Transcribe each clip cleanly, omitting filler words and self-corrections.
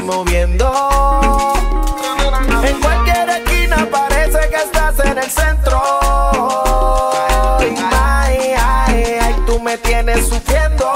moviendo. En cualquier esquina parece que estás en el centro. Ay, ay, ay, tú me tienes sufriendo.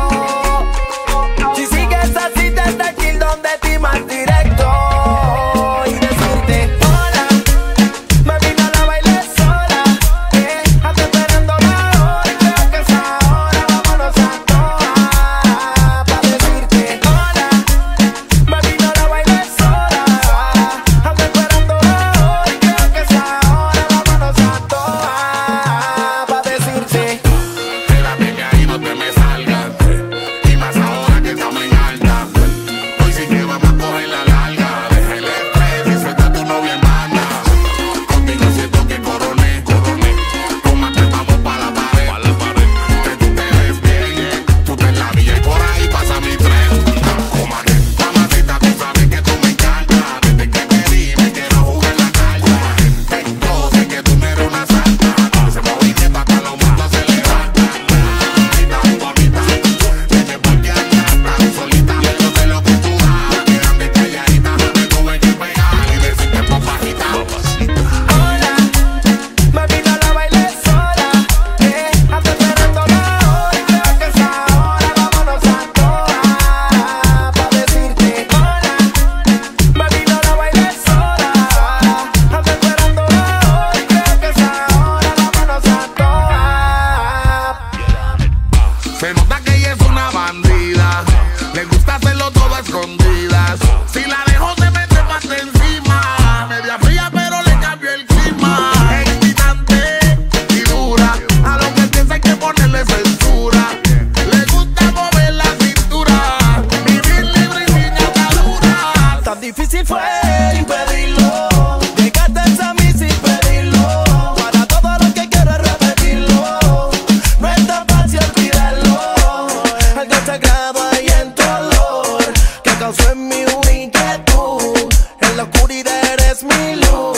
Si sigues así desde aquí donde ti más directo. Y decirte hola, me vino a bailar sola. Ando esperando la hora y creo que es ahora. Vámonos a todas. Pa' decirte hola, me vino a bailar sola. Ando esperando la hora y creo que es ahora. Vámonos a todas. Pa' decirte quédate que ahí no te me salgas. Y más ahora que estamos en alta. Hoy sí que vamos a coger la larga. Deja el estrés y suelta a tu novia en banda. Contigo siento que coroné. Tómate, vamos pa' la pared. Que tú te ves bien. Tú te en la villa y por ahí pasa mi tren. Cómate, mamacita, tú sabes que tú me encantas. Desde que te vi me quiero jugar la carta. Yo sé que tú no eres una santa. Ese movimiento hasta los muertos se levantan. Ay, tan bonita. Desde porque allá tan solita. Yo sé lo que tú das. Quédate calladita. Me tuve que pegar y decirte en voz bajita. hola, me vino a bailar sola. Ando esperando la hora y creo que es ahora. Vámonos a todas. Pa' decirte hola, me vino a bailar sola. Ando esperando la hora y creo que es ahora. Vámonos a todas. Se nota que ella es una bandida. Le gusta hacerlo todo a escondidas. Si la dejo se mete más encima. Media fría pero le cambió el clima. Es excitante y dura. A lo que piensa hay que ponerle censura. Le gusta mover la cintura. Vivir libre y sin atadura. Tan difícil fue impedirlo. Llegaste a mí sin pedirlo. Para todo lo que quiero repetirlo. No es tan fácil olvidarlo. Algo sagrado hay en tu olor que causó en mí una inquietud. En la oscuridad eres mi luz.